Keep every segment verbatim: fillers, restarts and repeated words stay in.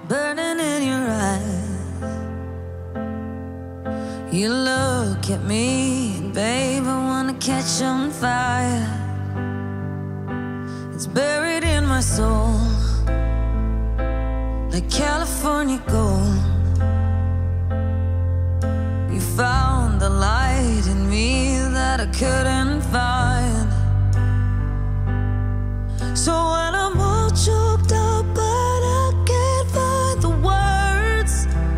burning in your eyes. You look at me, and babe, I wanna catch on fire. It's buried in my soul, like California gold. You found the light in me that I couldn't find. So when I'm all choked up but I can't find the words,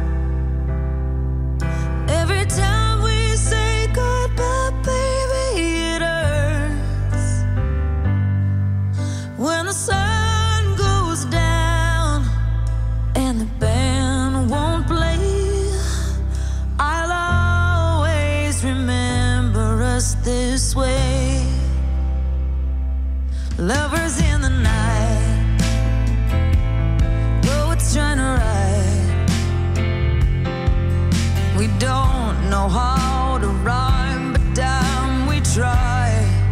every time we say goodbye, baby, it hurts. When the sun goes down and the band won't play, I'll always remember us this way. Lovers in the night, poets trying to write. We don't know how to rhyme, but damn, we try.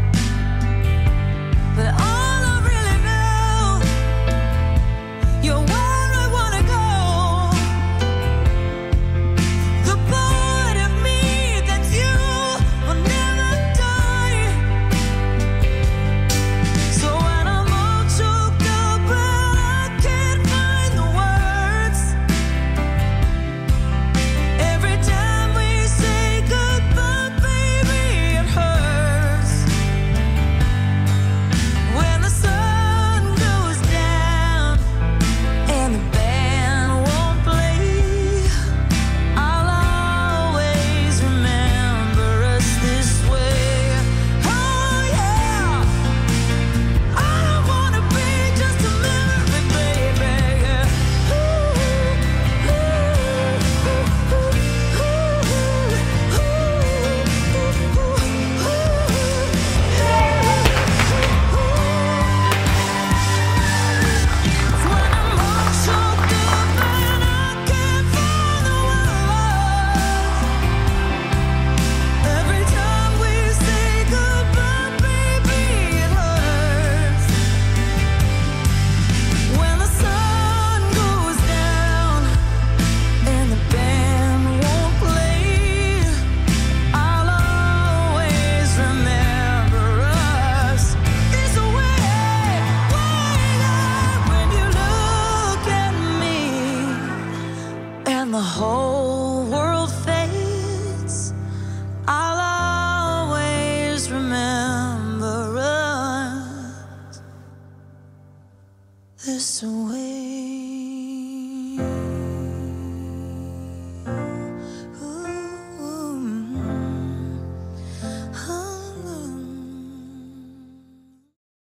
But all I really know, you're where I wanna go. The part of me that you will never die. So when I'm all choked up but I can't find the words, every time we say goodbye, baby, it hurts. When the sun goes down and the band won't play, I'll always remember us this way. Oh yeah, I don't wanna be just a memory, baby. When I'm all choked up and I can't find the words, every time we say goodbye, baby, it hurts. When the sun goes down and the band won't play, I'll always remember us this way. When you look at me and the whole world fades, I'll always remember us this way.